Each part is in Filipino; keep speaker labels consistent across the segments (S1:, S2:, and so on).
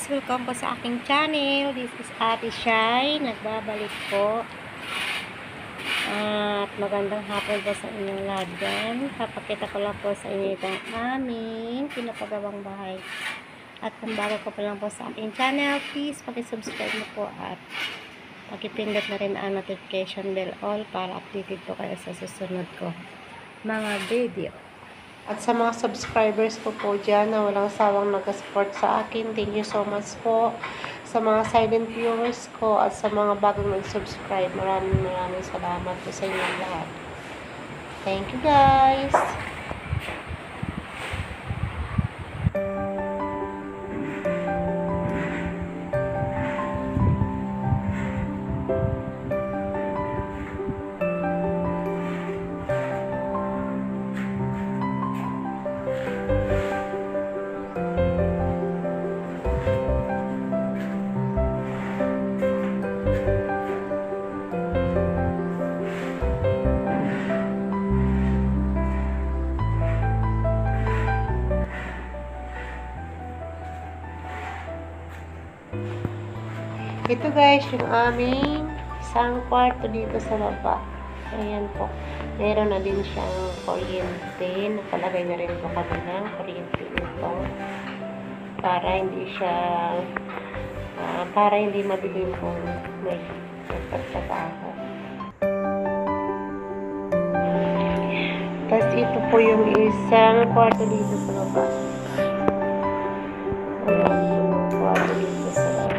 S1: guys! Welcome po sa aking channel. This is Ate Shai. Nagbabalik po. At magandang hapon po sa inyong lahat dyan. Papakita ko lang po sa inyo itong aming pinapagawang bahay. At kung bago ko pa lang po sa aking channel, please pakisubscribe mo po at pakipindot na rin ang notification bell all para updated po kayo sa susunod ko mga video. At sa mga subscribers ko po dyan na walang sawang nag-support sa akin, thank you so much po. Sa mga silent viewers ko at sa mga bagong nag-subscribe, maraming salamat po sa inyo lahat. Thank you guys! Ito guys, yung aming isang kwarto dito sa baba. Ayan po. Meron na din siyang kuryente. Nakalagay na rin po kami ng kuryente ito. Para hindi siya, para hindi madilim kung may pagtrabaho. Tapos ito po yung isang kwarto dito sa baba. Ayan yung kwarto dito sa baba.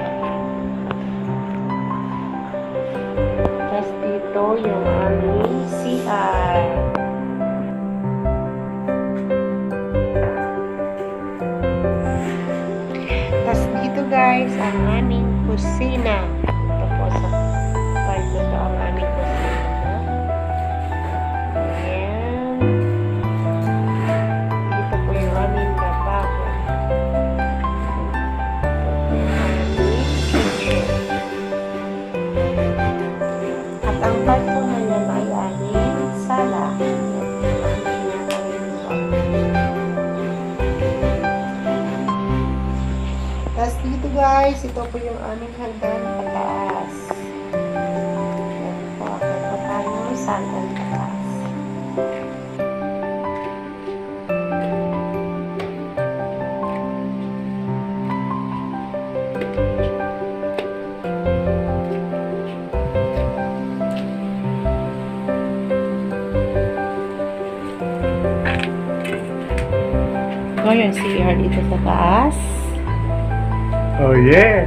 S1: Ito yung aming CR. Tapos dito guys, ang aming kusina. Ito po sa part na ito ang aming kusina. Ayan. Dito po yung aming lababo. Ang part po na yan ay aming sala. Tapos dito guys, ito po yung aming hagdan pataas. Yan po, ako po tayo sa hagdan pataas. Ito yung CR dito sa taas.
S2: Oh yeah!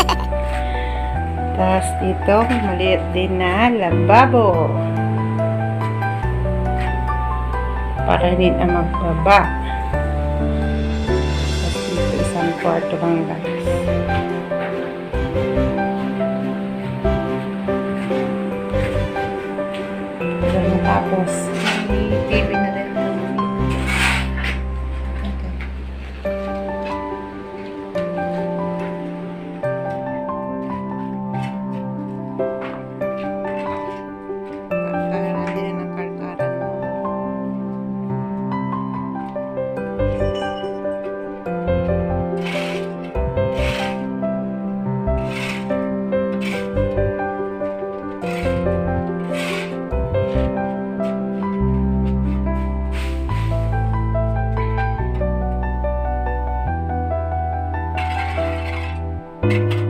S1: Tapos dito, maliit din na lababo. Para hindi na magbaba. Tapos dito isang kwarto lang guys. Tapos, may TV na rin. Thank you.